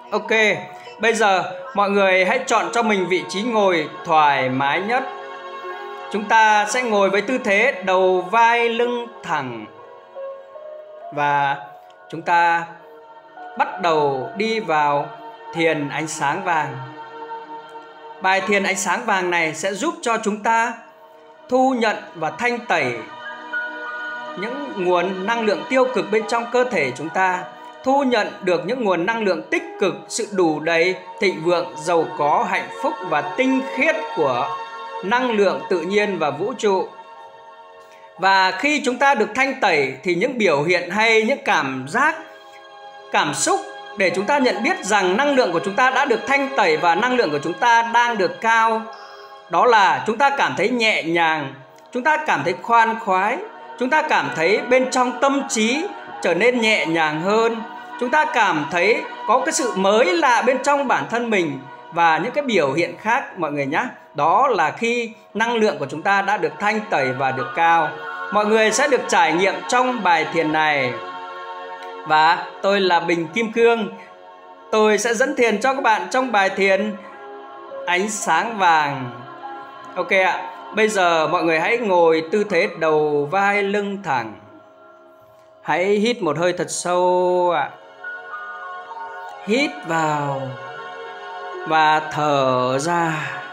Ok, bây giờ mọi người hãy chọn cho mình vị trí ngồi thoải mái nhất. Chúng ta sẽ ngồi với tư thế đầu vai lưng thẳng. Và chúng ta bắt đầu đi vào thiền ánh sáng vàng. Bài thiền ánh sáng vàng này sẽ giúp cho chúng ta thu nhận và thanh tẩy những nguồn năng lượng tiêu cực bên trong cơ thể chúng ta, thu nhận được những nguồn năng lượng tích cực, sự đủ đầy, thịnh vượng, giàu có, hạnh phúc và tinh khiết của năng lượng tự nhiên và vũ trụ. Và khi chúng ta được thanh tẩy thì những biểu hiện hay những cảm giác, cảm xúc để chúng ta nhận biết rằng năng lượng của chúng ta đã được thanh tẩy và năng lượng của chúng ta đang được cao. Đó là chúng ta cảm thấy nhẹ nhàng, chúng ta cảm thấy khoan khoái, chúng ta cảm thấy bên trong tâm trí trở nên nhẹ nhàng hơn, chúng ta cảm thấy có cái sự mới lạ bên trong bản thân mình và những cái biểu hiện khác mọi người nhé. Đó là khi năng lượng của chúng ta đã được thanh tẩy và được cao. Mọi người sẽ được trải nghiệm trong bài thiền này. Và tôi là Bình Kim Cương. Tôi sẽ dẫn thiền cho các bạn trong bài thiền ánh sáng vàng. Ok ạ. Bây giờ mọi người hãy ngồi tư thế đầu vai lưng thẳng. Hãy hít một hơi thật sâu ạ. Hít vào và thở ra.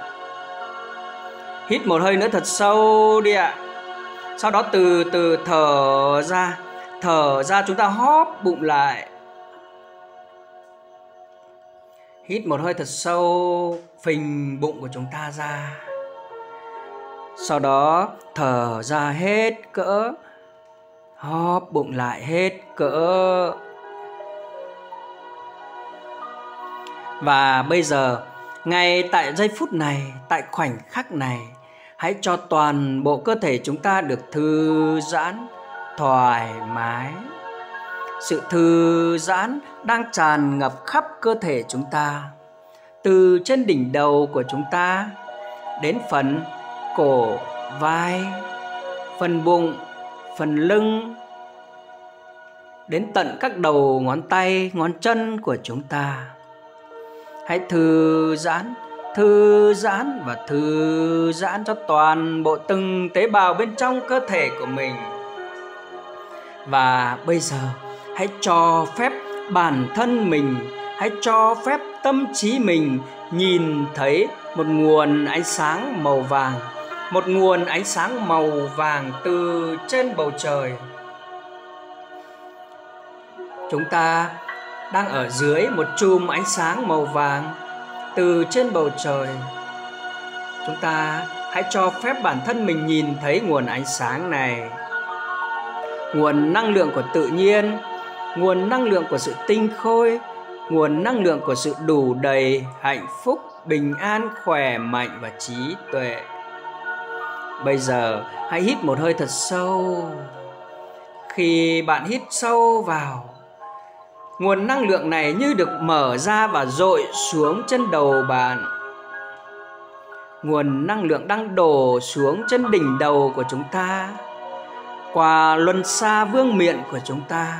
Hít một hơi nữa thật sâu đi ạ. Sau đó từ từ thở ra. Thở ra chúng ta hóp bụng lại. Hít một hơi thật sâu, phình bụng của chúng ta ra. Sau đó thở ra hết cỡ. Hóp bụng lại hết cỡ. Và bây giờ, ngay tại giây phút này, tại khoảnh khắc này, hãy cho toàn bộ cơ thể chúng ta được thư giãn, thoải mái. Sự thư giãn đang tràn ngập khắp cơ thể chúng ta, từ trên đỉnh đầu của chúng ta đến phần cổ, vai, phần bụng, phần lưng, đến tận các đầu ngón tay, ngón chân của chúng ta. Hãy thư giãn và thư giãn cho toàn bộ từng tế bào bên trong cơ thể của mình. Và bây giờ hãy cho phép bản thân mình, hãy cho phép tâm trí mình nhìn thấy một nguồn ánh sáng màu vàng. Một nguồn ánh sáng màu vàng từ trên bầu trời. Chúng ta đang ở dưới một chùm ánh sáng màu vàng từ trên bầu trời. Chúng ta hãy cho phép bản thân mình nhìn thấy nguồn ánh sáng này. Nguồn năng lượng của tự nhiên, nguồn năng lượng của sự tinh khôi, nguồn năng lượng của sự đủ đầy, hạnh phúc, bình an, khỏe mạnh và trí tuệ. Bây giờ hãy hít một hơi thật sâu. Khi bạn hít sâu vào, nguồn năng lượng này như được mở ra và dội xuống trên đầu bạn. Nguồn năng lượng đang đổ xuống trên đỉnh đầu của chúng ta, qua luân xa vương miện của chúng ta.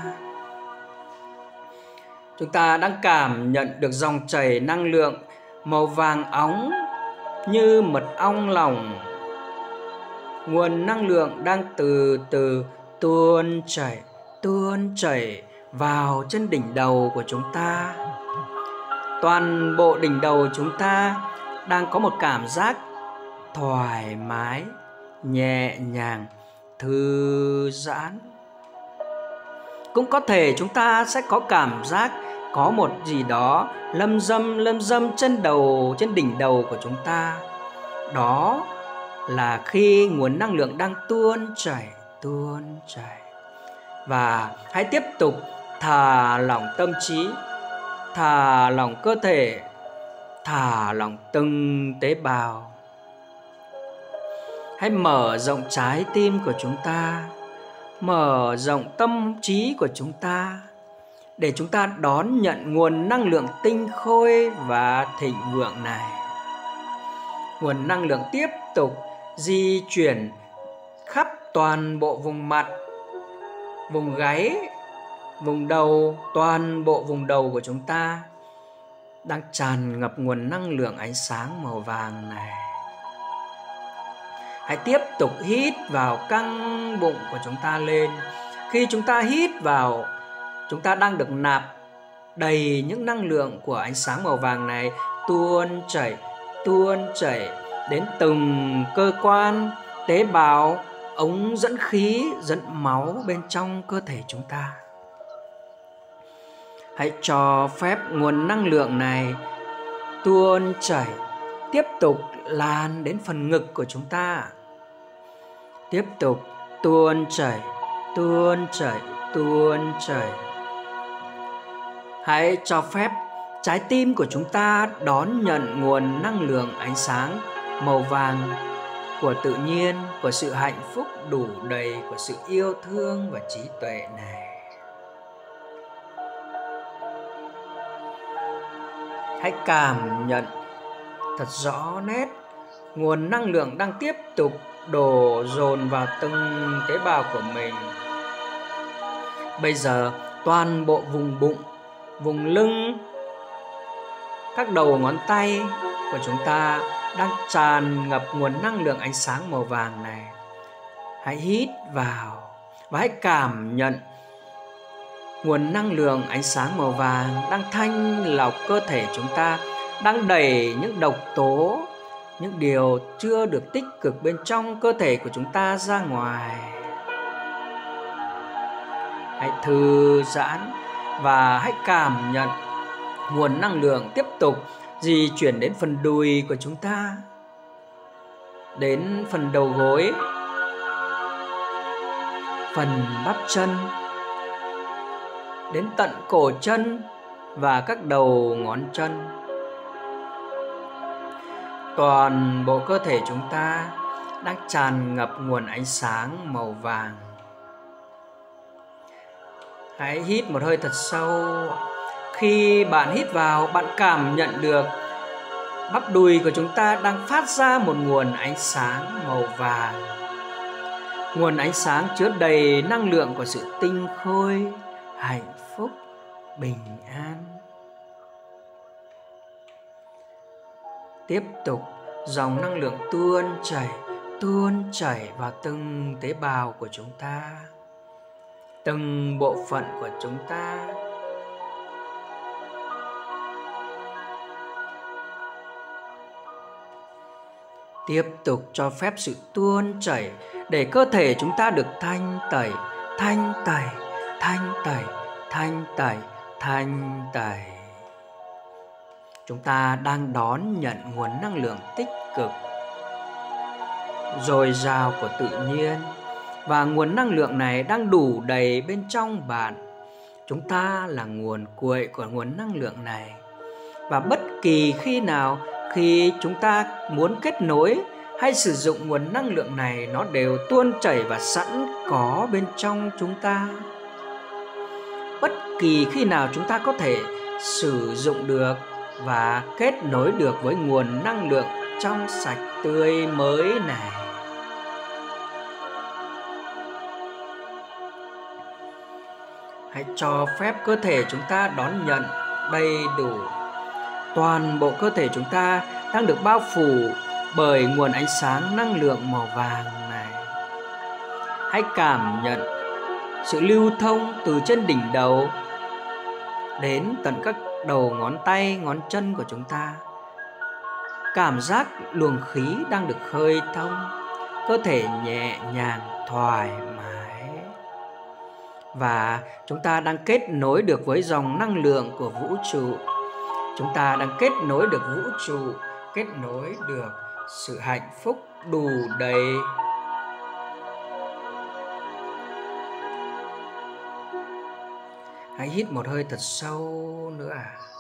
Chúng ta đang cảm nhận được dòng chảy năng lượng màu vàng óng như mật ong lỏng. Nguồn năng lượng đang từ từ tuôn chảy vào trên đỉnh đầu của chúng ta. Toàn bộ đỉnh đầu chúng ta đang có một cảm giác thoải mái, nhẹ nhàng, thư giãn. Cũng có thể chúng ta sẽ có cảm giác có một gì đó lâm dâm trên đỉnh đầu của chúng ta. Đó là khi nguồn năng lượng đang tuôn chảy. Và hãy tiếp tục thả lỏng tâm trí, thả lỏng cơ thể, thả lỏng từng tế bào. Hãy mở rộng trái tim của chúng ta, mở rộng tâm trí của chúng ta, để chúng ta đón nhận nguồn năng lượng tinh khôi và thịnh vượng này. Nguồn năng lượng tiếp tục di chuyển khắp toàn bộ vùng mặt, vùng gáy, vùng đầu, toàn bộ vùng đầu của chúng ta, đang tràn ngập nguồn năng lượng ánh sáng màu vàng này. Hãy tiếp tục hít vào, căng bụng của chúng ta lên. Khi chúng ta hít vào, chúng ta đang được nạp đầy những năng lượng của ánh sáng màu vàng này tuôn chảy đến từng cơ quan, tế bào, ống dẫn khí, dẫn máu bên trong cơ thể chúng ta. Hãy cho phép nguồn năng lượng này tuôn chảy, tiếp tục lan đến phần ngực của chúng ta. Tiếp tục tuôn chảy. Hãy cho phép trái tim của chúng ta đón nhận nguồn năng lượng ánh sáng màu vàng của tự nhiên, của sự hạnh phúc đủ đầy, của sự yêu thương và trí tuệ này. Hãy cảm nhận thật rõ nét nguồn năng lượng đang tiếp tục đổ dồn vào từng tế bào của mình. Bây giờ toàn bộ vùng bụng, vùng lưng, các đầu ngón tay của chúng ta đang tràn ngập nguồn năng lượng ánh sáng màu vàng này. Hãy hít vào và hãy cảm nhận nguồn năng lượng ánh sáng màu vàng đang thanh lọc cơ thể chúng ta, đang đẩy những độc tố, những điều chưa được tích cực bên trong cơ thể của chúng ta ra ngoài. Hãy thư giãn và hãy cảm nhận nguồn năng lượng tiếp tục di chuyển đến phần đùi của chúng ta, đến phần đầu gối, phần bắp chân, đến tận cổ chân và các đầu ngón chân. Toàn bộ cơ thể chúng ta đang tràn ngập nguồn ánh sáng màu vàng. Hãy hít một hơi thật sâu. Khi bạn hít vào, bạn cảm nhận được bắp đùi của chúng ta đang phát ra một nguồn ánh sáng màu vàng. Nguồn ánh sáng chứa đầy năng lượng của sự tinh khôi, hạnh phúc, bình an. Tiếp tục dòng năng lượng tuôn chảy vào từng tế bào của chúng ta, từng bộ phận của chúng ta. Tiếp tục cho phép sự tuôn chảy để cơ thể chúng ta được thanh tẩy. Chúng ta đang đón nhận nguồn năng lượng tích cực, dồi dào của tự nhiên, và nguồn năng lượng này đang đủ đầy bên trong bạn. Chúng ta là nguồn cuội của nguồn năng lượng này, và bất kỳ khi nào khi chúng ta muốn kết nối hay sử dụng nguồn năng lượng này, nó đều tuôn chảy và sẵn có bên trong chúng ta. Bất kỳ khi nào chúng ta có thể sử dụng được và kết nối được với nguồn năng lượng trong sạch tươi mới này. Hãy cho phép cơ thể chúng ta đón nhận đầy đủ. Toàn bộ cơ thể chúng ta đang được bao phủ bởi nguồn ánh sáng năng lượng màu vàng này. Hãy cảm nhận sự lưu thông từ trên đỉnh đầu đến tận các đầu ngón tay, ngón chân của chúng ta. Cảm giác luồng khí đang được khơi thông, cơ thể nhẹ nhàng, thoải mái. Và chúng ta đang kết nối được với dòng năng lượng của vũ trụ. Chúng ta đang kết nối được vũ trụ, kết nối được sự hạnh phúc đủ đầy. Hãy hít một hơi thật sâu nữa.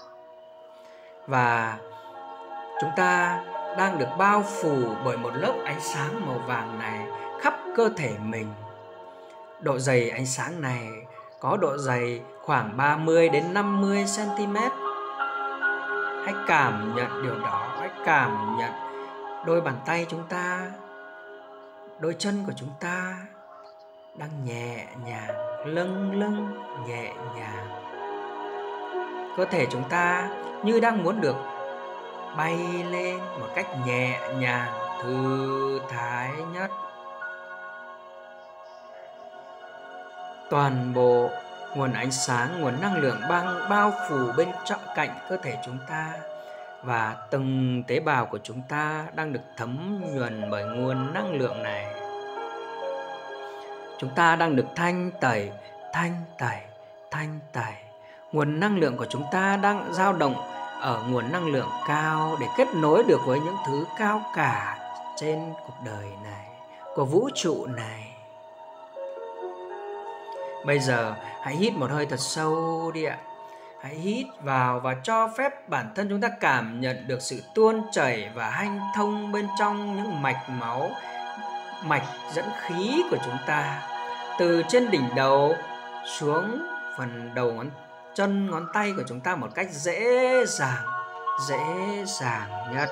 Và chúng ta đang được bao phủ bởi một lớp ánh sáng màu vàng này khắp cơ thể mình. Độ dày ánh sáng này có độ dày khoảng 30 đến 50 cm. Hãy cảm nhận điều đó. Hãy cảm nhận đôi bàn tay chúng ta, đôi chân của chúng ta đang nhẹ nhàng, lâng lâng nhẹ nhàng. Cơ thể chúng ta như đang muốn được bay lên một cách nhẹ nhàng, thư thái nhất. Toàn bộ nguồn ánh sáng, nguồn năng lượng bao phủ bên trong cạnh cơ thể chúng ta, và từng tế bào của chúng ta đang được thấm nhuần bởi nguồn năng lượng này. Chúng ta đang được thanh tẩy. Nguồn năng lượng của chúng ta đang dao động ở nguồn năng lượng cao để kết nối được với những thứ cao cả trên cuộc đời này, của vũ trụ này. Bây giờ hãy hít một hơi thật sâu đi ạ. Hãy hít vào và cho phép bản thân chúng ta cảm nhận được sự tuôn chảy và hanh thông bên trong những mạch máu, mạch dẫn khí của chúng ta, từ trên đỉnh đầu xuống phần đầu ngón chân, ngón tay của chúng ta một cách dễ dàng nhất.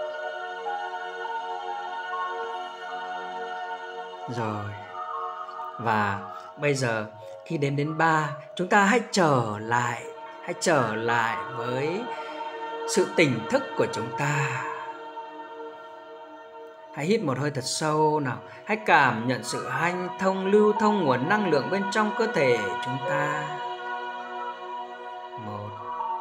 Rồi. Và bây giờ khi đếm đến 3, chúng ta hãy trở lại với sự tỉnh thức của chúng ta. Hãy hít một hơi thật sâu nào. Hãy cảm nhận sự hanh thông, lưu thông nguồn năng lượng bên trong cơ thể chúng ta. 1,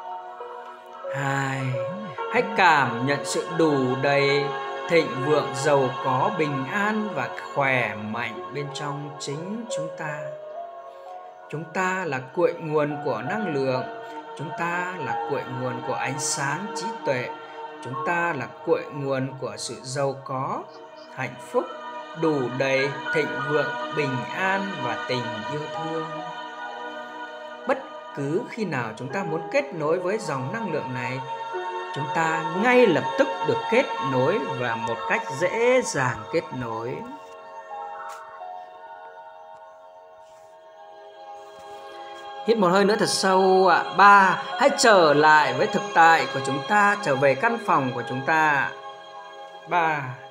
2. Hãy cảm nhận sự đủ đầy, thịnh vượng, giàu có, bình an và khỏe mạnh bên trong chính chúng ta. Chúng ta là cội nguồn của năng lượng. Chúng ta là cội nguồn của ánh sáng trí tuệ. Chúng ta là cội nguồn của sự giàu có, hạnh phúc, đủ đầy, thịnh vượng, bình an và tình yêu thương. Bất cứ khi nào chúng ta muốn kết nối với dòng năng lượng này, chúng ta ngay lập tức được kết nối và một cách dễ dàng kết nối. Hít một hơi nữa thật sâu ạ. 3. Hãy trở lại với thực tại của chúng ta, trở về căn phòng của chúng ta. 3.